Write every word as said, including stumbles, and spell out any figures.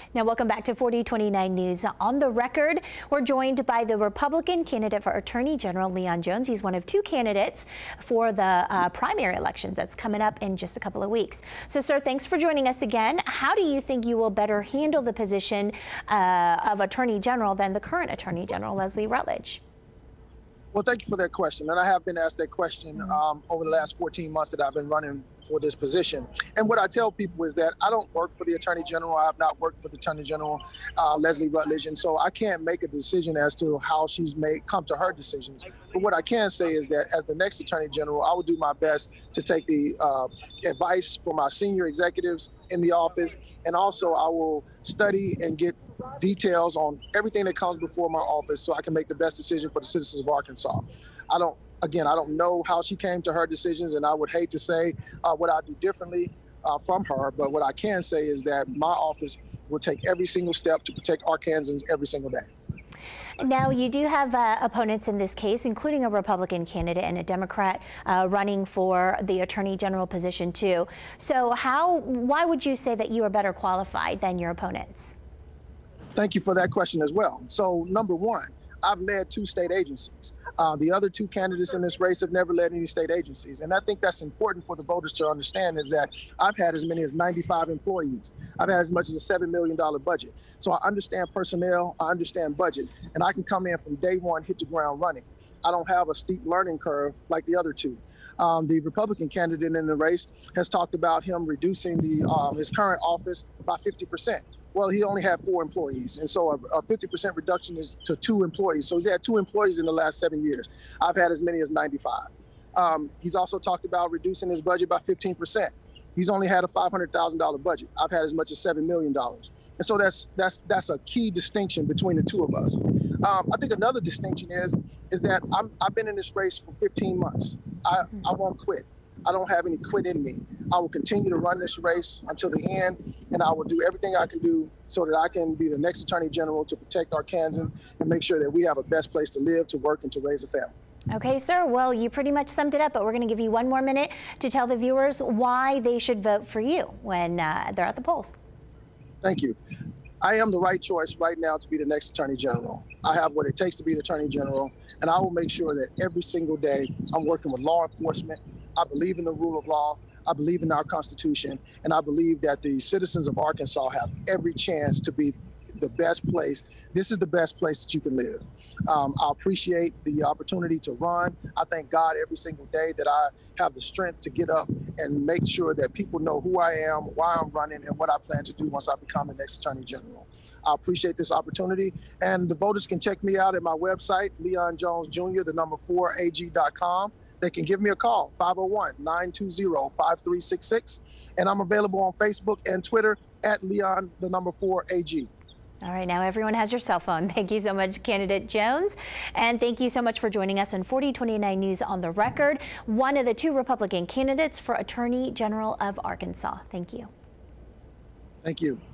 Now, welcome back to forty twenty-nine News. On the record, we're joined by the Republican candidate for Attorney General, Leon Jones. He's one of two candidates for the uh, primary election that's coming up in just a couple of weeks. So, sir, thanks for joining us again. How do you think you will better handle the position uh, of Attorney General than the current Attorney General, Leslie Rutledge? Well, thank you for that question. And I have been asked that question um, over the last fourteen months that I've been running for this position. And what I tell people is that I don't work for the Attorney General. I have not worked for the Attorney General, uh, Leslie Rutledge. And so I can't make a decision as to how she's made come to her decisions. But what I can say is that as the next Attorney General, I will do my best to take the uh, advice from our senior executives in the office. And also I will study and get details on everything that comes before my office so I can make the best decision for the citizens of Arkansas. I don't, again, I don't know how she came to her decisions, and I would hate to say uh, what I do differently uh, from her, but what I can say is that my office will take every single step to protect Arkansans every single day. Now, you do have uh, opponents in this case, including a Republican candidate and a Democrat uh, running for the Attorney General position too. So how, why would you say that you are better qualified than your opponents? Thank you for that question as well. So, number one, I've led two state agencies. Uh, the other two candidates in this race have never led any state agencies. And I think that's important for the voters to understand is that I've had as many as ninety-five employees. I've had as much as a seven million dollar budget. So I understand personnel, I understand budget, and I can come in from day one, hit the ground running. I don't have a steep learning curve like the other two. Um, the Republican candidate in the race has talked about him reducing the um, his current office by fifty percent. Well, he only had four employees, and so a, a fifty percent reduction is to two employees. So he's had two employees in the last seven years. I've had as many as ninety-five. Um, he's also talked about reducing his budget by fifteen percent. He's only had a five hundred thousand dollar budget. I've had as much as seven million dollars. And so that's that's that's a key distinction between the two of us. Um, I think another distinction is is that I'm, I've been in this race for fifteen months. I, I won't quit. I don't have any quit in me. I will continue to run this race until the end, and I will do everything I can do so that I can be the next Attorney General to protect Arkansans and make sure that we have a best place to live, to work, and to raise a family. Okay, sir. Well, you pretty much summed it up, but we're going to give you one more minute to tell the viewers why they should vote for you when uh, they're at the polls. Thank you. I am the right choice right now to be the next Attorney General. I have what it takes to be the Attorney General, and I will make sure that every single day I'm working with law enforcement. I believe in the rule of law. I believe in our Constitution, and I believe that the citizens of Arkansas have every chance to be the best place. This is the best place that you can live. Um, I appreciate the opportunity to run. I thank God every single day that I have the strength to get up and make sure that people know who I am, why I'm running, and what I plan to do once I become the next Attorney General. I appreciate this opportunity, and the voters can check me out at my website, Leon Jones Junior, the number four A G dot com. They can give me a call, five oh one, nine two zero, five three six six. And I'm available on Facebook and Twitter at Leon, the number four A G. All right, now everyone has your cell phone. Thank you so much, Candidate Jones. And thank you so much for joining us on forty twenty-nine News on the Record, one of the two Republican candidates for Attorney General of Arkansas. Thank you. Thank you.